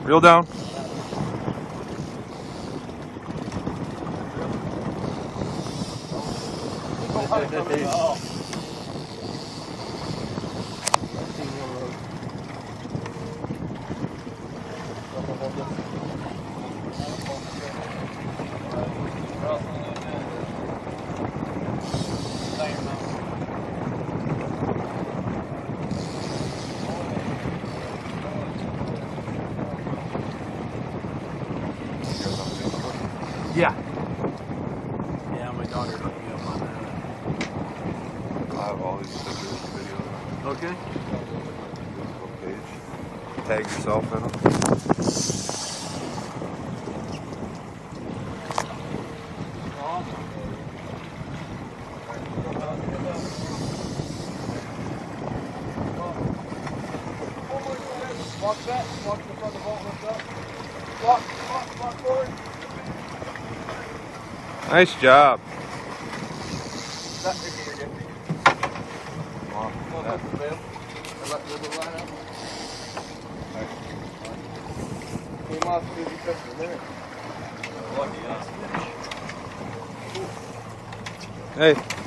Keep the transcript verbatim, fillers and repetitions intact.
Reel down. Yeah. Yeah, my daughter hooked me up on that. I have all these stickers and videos. Okay. Facebook page. Tag yourself in them. Walk back, walk to the front of the vault, lift up. Walk, walk, walk forward. Nice job. That, you're good, you're good. Come on. Walk That. up the veil. And let the little line up. Came off, dude, you touched the limit. Lucky us. Hey.